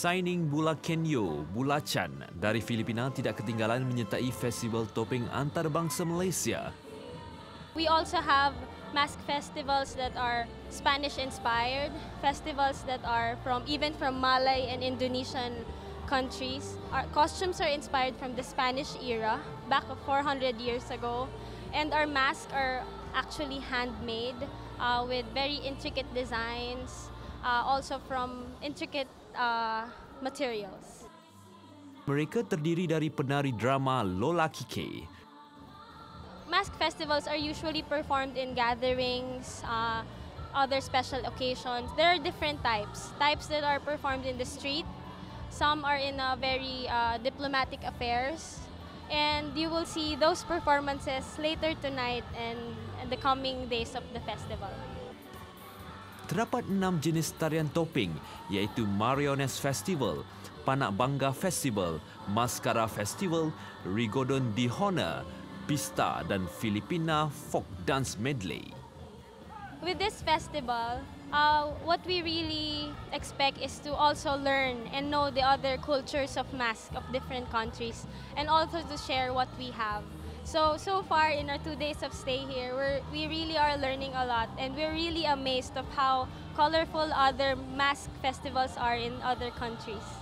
Signing Bulacanyo, Bulacan dari Filipina tidak ketinggalan menyertai festival topeng antarabangsa Malaysia. We also have mask festivals that are Spanish-inspired, festivals that are even from Malay and Indonesian countries. Our costumes are inspired from the Spanish era, back 400 years ago, and our masks are actually handmade with very intricate designs, also from intricate materials. Mereka terdiri dari penari drama Lola Kike. Mask festivals are usually performed in gatherings, other special occasions. There are different types that are performed in the street. Some are in very diplomatic affairs. And you will see those performances later tonight and the coming days of the festival. Terdapat 6 jenis tarian topeng iaitu Mariones Festival, Panak Bangga Festival, Mascara Festival, Rigodon di Honor, Pista dan Filipina Folk Dance Medley. With this festival, what we really expect is to also learn and know the other cultures of mask of different countries and also to share what we have. So far in our 2 days of stay here, we really are learning a lot and we're really amazed of how colorful other mask festivals are in other countries.